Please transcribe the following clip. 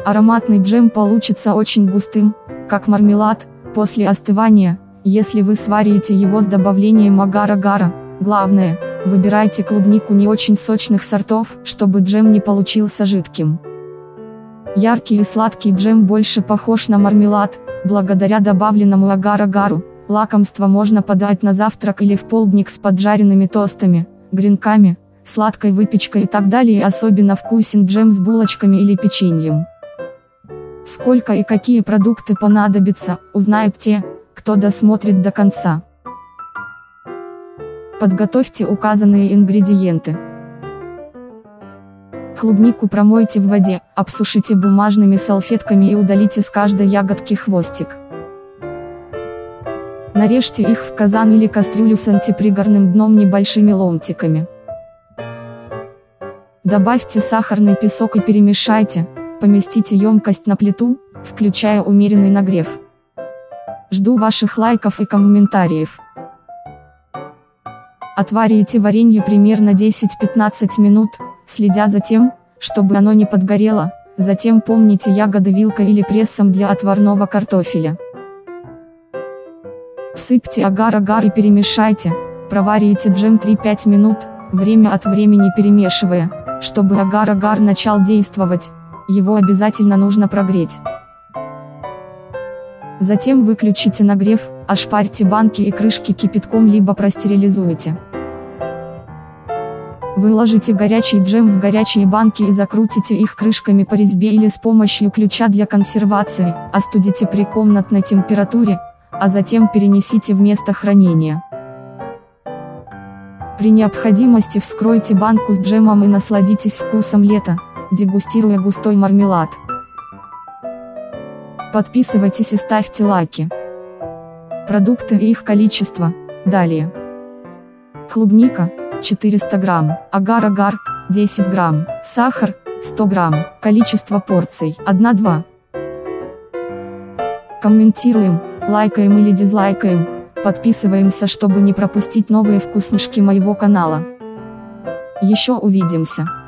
Ароматный джем получится очень густым, как мармелад, после остывания, если вы сварите его с добавлением агар-агара. Главное, выбирайте клубнику не очень сочных сортов, чтобы джем не получился жидким. Яркий и сладкий джем больше похож на мармелад, благодаря добавленному агар-агару. Лакомство можно подать на завтрак или в полдник с поджаренными тостами, гренками, сладкой выпечкой и так далее. И особенно вкусен джем с булочками или печеньем. Сколько и какие продукты понадобятся, узнают те, кто досмотрит до конца. Подготовьте указанные ингредиенты. Клубнику промойте в воде, обсушите бумажными салфетками и удалите с каждой ягодки хвостик. Нарежьте их в казан или кастрюлю с антипригарным дном небольшими ломтиками. Добавьте сахарный песок и перемешайте, поместите емкость на плиту, включая умеренный нагрев. Жду ваших лайков и комментариев. Отварите варенье примерно 10-15 минут, следя за тем, чтобы оно не подгорело, затем помните ягоды вилкой или прессом для отварного картофеля. Всыпьте агар-агар и перемешайте, проварите джем 3-5 минут, время от времени перемешивая, чтобы агар-агар начал действовать, его обязательно нужно прогреть. Затем выключите нагрев, ошпарьте банки и крышки кипятком либо простерилизуйте. Выложите горячий джем в горячие банки и закрутите их крышками по резьбе или с помощью ключа для консервации, остудите при комнатной температуре, а затем перенесите в место хранения. При необходимости вскройте банку с джемом и насладитесь вкусом лета, дегустируя густой мармелад. Подписывайтесь и ставьте лайки. Продукты и их количество. Далее. Клубника 400 грамм, агар-агар 10 грамм, сахар 100 грамм, количество порций 1-2. Комментируем, лайкаем или дизлайкаем, подписываемся, чтобы не пропустить новые вкусняшки моего канала. Еще увидимся.